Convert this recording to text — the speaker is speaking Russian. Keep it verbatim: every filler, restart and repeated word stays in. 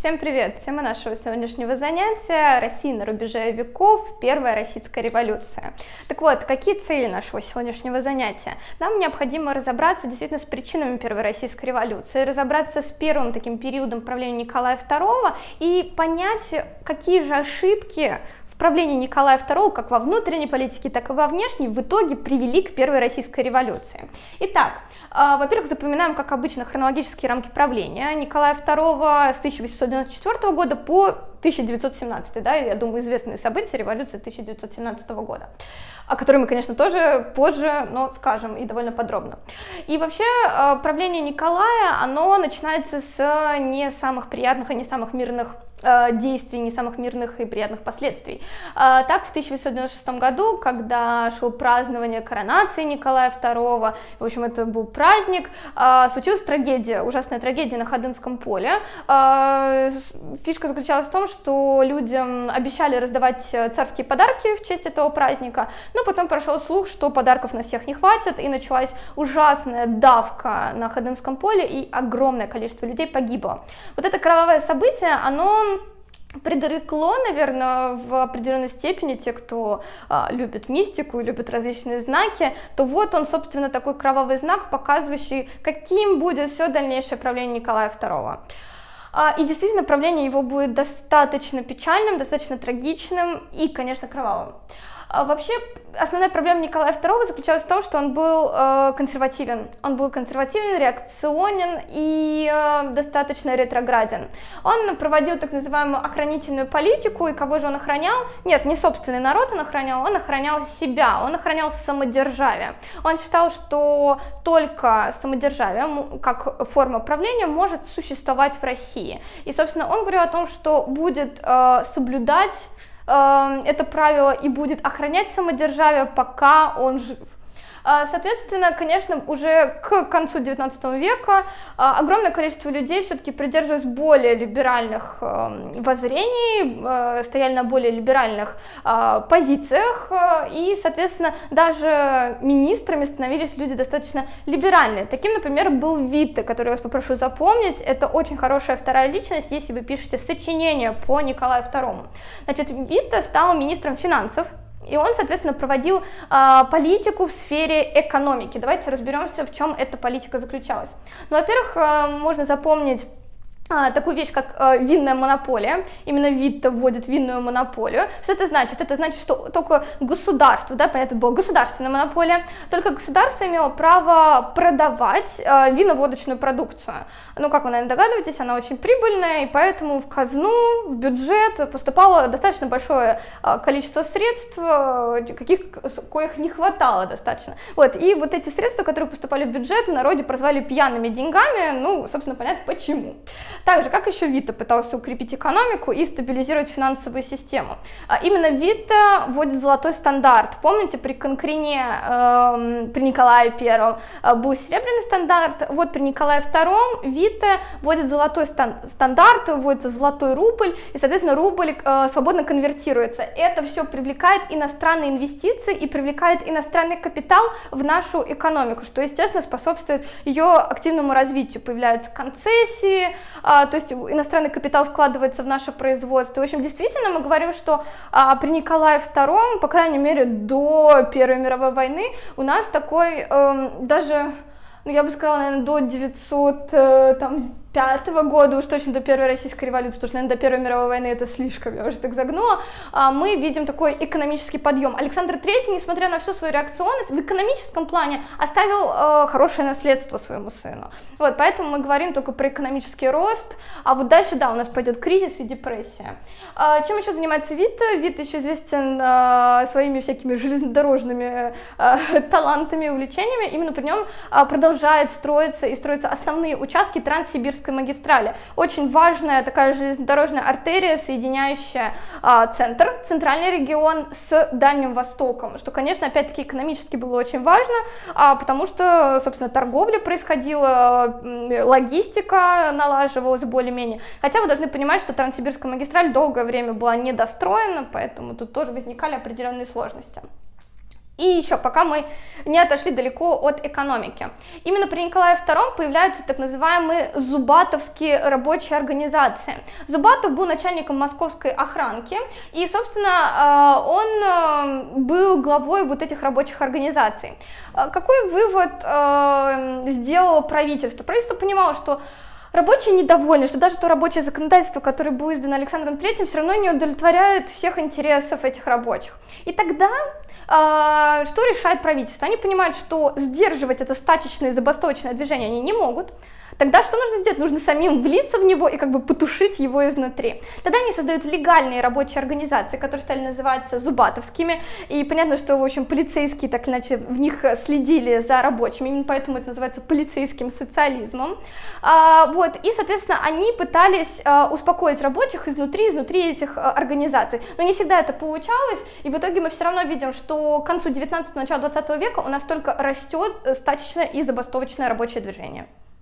Всем привет! Тема нашего сегодняшнего занятия – Россия на рубеже веков, Первая российская революция. Так вот, какие цели нашего сегодняшнего занятия? Нам необходимо разобраться действительно с причинами Первой российской революции, разобраться с первым таким периодом правления Николая второго и понять, какие же ошибки в правлении Николая второго как во внутренней политике, так и во внешней в итоге привели к Первой российской революции. Итак, э, во-первых, запоминаем, как обычно, хронологические рамки правления Николая второго с тысяча восемьсот девяносто четвёртого года по тысяча девятьсот семнадцатый, да, я думаю, известные события революции тысяча девятьсот семнадцатого года, о которой мы, конечно, тоже позже, но скажем и довольно подробно. И вообще э, правление Николая, оно начинается с не самых приятных и не самых мирных действий, не самых мирных и приятных последствий. Так, в тысяча восемьсот девяносто шестом году, когда шло празднование коронации Николая второго, в общем, это был праздник, случилась трагедия, ужасная трагедия на Ходынском поле. Фишка заключалась в том, что людям обещали раздавать царские подарки в честь этого праздника, но потом прошел слух, что подарков на всех не хватит, и началась ужасная давка на Ходынском поле, и огромное количество людей погибло. Вот это кровавое событие, оно предрекло, наверное, в определенной степени те, кто а, любит мистику и любит различные знаки, то вот он, собственно, такой кровавый знак, показывающий, каким будет все дальнейшее правление Николая второго. А, и действительно, правление его будет достаточно печальным, достаточно трагичным и, конечно, кровавым. А, вообще, основная проблема Николая второго заключалась в том, что он был э, консервативен. Он был консервативен, реакционен и э, достаточно ретрограден. Он проводил так называемую охранительную политику, и кого же он охранял? Нет, не собственный народ он охранял, он охранял себя, он охранял самодержавие. Он считал, что только самодержавие, как форма правления, может существовать в России. И, собственно, он говорил о том, что будет э, соблюдать это правило и будет охранять самодержавие, пока он жив. Соответственно, конечно, уже к концу девятнадцатого века огромное количество людей все-таки придерживалось более либеральных воззрений, стояли на более либеральных позициях, и, соответственно, даже министрами становились люди достаточно либеральные. Таким, например, был Витте, который я вас попрошу запомнить. Это очень хорошая вторая личность, если вы пишете сочинение по Николаю второму. Значит, Витте стал министром финансов, и он, соответственно, проводил э, политику в сфере экономики. Давайте разберемся, в чем эта политика заключалась. Ну, во-первых, э, можно запомнить А, такую вещь, как э, винная монополия. Именно Витте вводит винную монополию. Что это значит? Это значит, что только государство, да, понятно, была государственная монополия, только государство имело право продавать э, виноводочную продукцию. Ну, как вы, наверное, догадываетесь, она очень прибыльная, и поэтому в казну, в бюджет поступало достаточно большое э, количество средств, э, каких, коих не хватало достаточно. Вот, и вот эти средства, которые поступали в бюджет, в народе прозвали пьяными деньгами, ну, собственно, понятно, почему. Также, как еще Витте пытался укрепить экономику и стабилизировать финансовую систему. А именно Витте вводит золотой стандарт. Помните, при Конкрине, э, при Николае первом э, был серебряный стандарт, вот при Николае втором Витте вводит золотой стан стандарт, вводится золотой рубль, и, соответственно, рубль э, свободно конвертируется. Это все привлекает иностранные инвестиции и привлекает иностранный капитал в нашу экономику, что, естественно, способствует ее активному развитию. Появляются концессии, А, то есть иностранный капитал вкладывается в наше производство. В общем, действительно, мы говорим, что а, при Николае втором, по крайней мере, до Первой мировой войны, у нас такой э, даже, ну, я бы сказала, наверное, до девятьсот пятого года, уж точно до Первой российской революции, потому что, наверное, до Первой мировой войны это слишком, я уже так загнула, мы видим такой экономический подъем. Александр третий, несмотря на всю свою реакционность, в экономическом плане оставил э, хорошее наследство своему сыну. Вот, поэтому мы говорим только про экономический рост, а вот дальше, да, у нас пойдет кризис и депрессия. Э, чем еще занимается Витте? Витте еще известен э, своими всякими железнодорожными э, талантами и увлечениями. Именно при нем э, продолжает строиться и строятся основные участки Транссибирской магистрали. Очень важная такая железнодорожная артерия, соединяющая а, центр, центральный регион с Дальним Востоком, что, конечно, опять-таки экономически было очень важно, а, потому что, собственно, торговля происходила, логистика налаживалась более-менее. Хотя вы должны понимать, что Транссибирская магистраль долгое время была недостроена, поэтому тут тоже возникали определенные сложности. И еще, пока мы не отошли далеко от экономики. Именно при Николае втором появляются так называемые зубатовские рабочие организации. Зубатов был начальником московской охранки, и, собственно, он был главой вот этих рабочих организаций. Какой вывод сделало правительство? Правительство понимало, что рабочие недовольны, что даже то рабочее законодательство, которое было издано Александром третьим, все равно не удовлетворяет всех интересов этих рабочих. И тогда э, что решает правительство? Они понимают, что сдерживать это стачечное и забастовочное движение они не могут. Тогда что нужно сделать? Нужно самим влиться в него и как бы потушить его изнутри. Тогда они создают легальные рабочие организации, которые стали называться зубатовскими. И понятно, что, в общем, полицейские так или иначе в них следили за рабочими, именно поэтому это называется полицейским социализмом. А, вот, и, соответственно, они пытались а, успокоить рабочих изнутри, изнутри этих а, организаций. Но не всегда это получалось, и в итоге мы все равно видим, что к концу девятнадцатого, началу двадцатого века у нас только растет стачечное и забастовочное рабочее движение.